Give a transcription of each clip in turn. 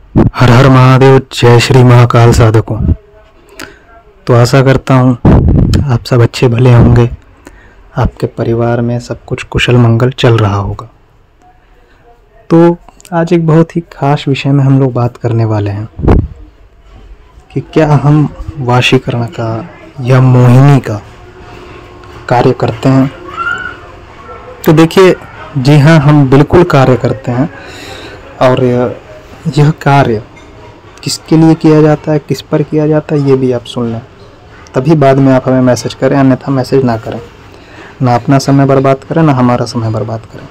हर हर महादेव, जय श्री महाकाल साधकों। तो आशा करता हूँ आप सब अच्छे भले होंगे, आपके परिवार में सब कुछ कुशल मंगल चल रहा होगा। तो आज एक बहुत ही खास विषय में हम लोग बात करने वाले हैं कि क्या हम वशीकरण का या मोहिनी का कार्य करते हैं। तो देखिए, जी हाँ, हम बिल्कुल कार्य करते हैं। और यह कार्य किसके लिए किया जाता है, किस पर किया जाता है, ये भी आप सुन लें, तभी बाद में आप हमें मैसेज करें, अन्यथा मैसेज ना करें, ना अपना समय बर्बाद करें, ना हमारा समय बर्बाद करें।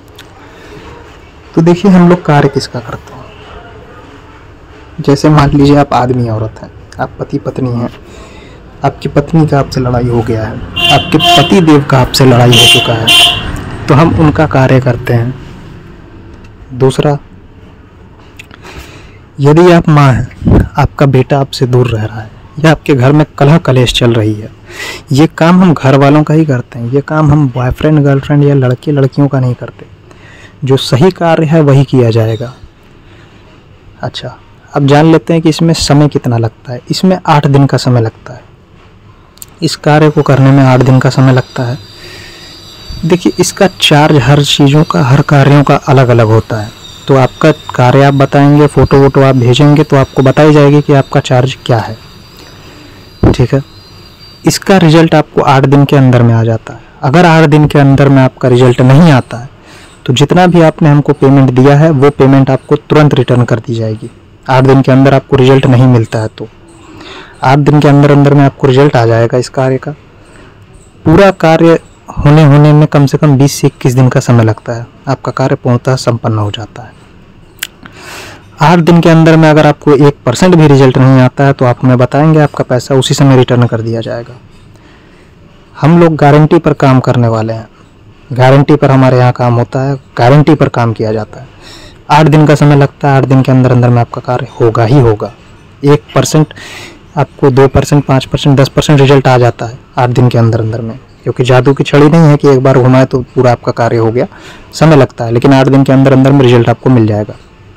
तो देखिए, हम लोग कार्य किसका करते हैं। जैसे मान लीजिए आप आदमी औरत हैं, आप पति पत्नी हैं, आपकी पत्नी का आपसे लड़ाई हो गया है, आपके पति देव का आपसे लड़ाई हो चुका है, तो हम उनका कार्य करते हैं। दूसरा, यदि आप माँ हैं, आपका बेटा आपसे दूर रह रहा है या आपके घर में कलह कलेश चल रही है, ये काम हम घर वालों का ही करते हैं। ये काम हम बॉयफ्रेंड गर्लफ्रेंड या लड़के लड़कियों का नहीं करते। जो सही कार्य है वही किया जाएगा। अच्छा, अब जान लेते हैं कि इसमें समय कितना लगता है। इसमें 8 दिन का समय लगता है। इस कार्य को करने में 8 दिन का समय लगता है। देखिए, इसका चार्ज हर चीज़ों का, हर कार्यों का अलग अलग होता है। तो आपका कार्य आप बताएंगे, फ़ोटो वोटो आप भेजेंगे तो आपको बताई जाएगी कि आपका चार्ज क्या है। ठीक है, इसका रिजल्ट आपको 8 दिन के अंदर में आ जाता है। अगर 8 दिन के अंदर में आपका रिजल्ट नहीं आता है तो जितना भी आपने हमको पेमेंट दिया है वो पेमेंट आपको तुरंत रिटर्न कर दी जाएगी। 8 दिन के अंदर आपको रिजल्ट नहीं मिलता है तो 8 दिन के अंदर में आपको रिजल्ट आ जाएगा इस कार्य का। पूरा कार्य होने में कम से कम 20 से 21 दिन का समय लगता है। आपका कार्य पूर्णतः संपन्न हो जाता है। 8 दिन के अंदर में अगर आपको 1% भी रिजल्ट नहीं आता है तो आप हमें बताएंगे, आपका पैसा उसी समय रिटर्न कर दिया जाएगा। हम लोग गारंटी पर काम करने वाले हैं। गारंटी पर हमारे यहाँ काम होता है, गारंटी पर काम किया जाता है। 8 दिन का समय लगता है। 8 दिन के अंदर में आपका कार्य होगा ही होगा। 1% आपको 2%, 5%, 10% रिजल्ट आ जाता है 8 दिन के अंदर में, क्योंकि जादू की छड़ी नहीं है कि एक बार घुमाए तो पूरा आपका कार्य हो गया। समय लगता है, लेकिन 8 दिन के अंदर में रिजल्ट आपको मिल जाएगा।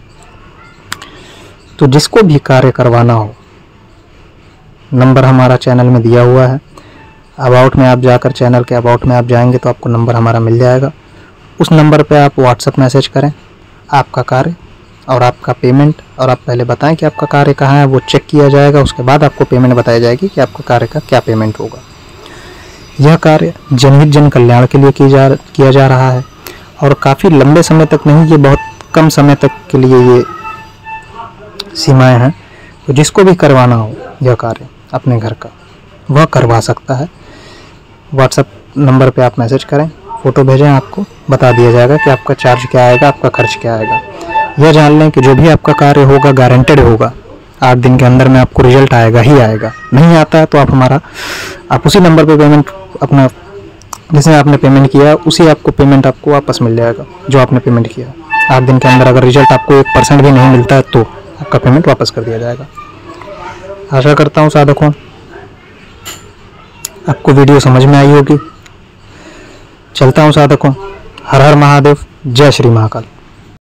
तो जिसको भी कार्य करवाना हो, नंबर हमारा चैनल में दिया हुआ है। अबाउट में आप जाकर, चैनल के अबाउट में आप जाएंगे तो आपको नंबर हमारा मिल जाएगा। उस नंबर पे आप व्हाट्सएप मैसेज करें आपका कार्य और आपका पेमेंट, और आप पहले बताएं कि आपका कार्य कहाँ है, वो चेक किया जाएगा। उसके बाद आपको पेमेंट बताई जाएगी कि आपका कार्य का क्या पेमेंट होगा। यह कार्य जनहित जन कल्याण के लिए किया जा रहा है और काफ़ी लंबे समय तक नहीं, ये बहुत कम समय तक के लिए ये सीमाएं हैं। तो जिसको भी करवाना हो यह कार्य अपने घर का, वह करवा सकता है। व्हाट्सएप नंबर पे आप मैसेज करें, फ़ोटो भेजें, आपको बता दिया जाएगा कि आपका चार्ज क्या आएगा, आपका खर्च क्या आएगा। यह जान लें कि जो भी आपका कार्य होगा गारंटेड होगा। 8 दिन के अंदर में आपको रिजल्ट आएगा ही आएगा। नहीं आता है तो आप उसी नंबर पे पेमेंट अपना, जिसमें आपने पेमेंट किया उसी आपको पेमेंट आपको वापस मिल जाएगा जो आपने पेमेंट किया। 8 दिन के अंदर अगर रिजल्ट आपको 1% भी नहीं मिलता है तो आपका पेमेंट वापस कर दिया जाएगा। आशा करता हूँ साधकों आपको वीडियो समझ में आई होगी। चलता हूँ साधकों। हर हर महादेव, जय श्री महाकाल।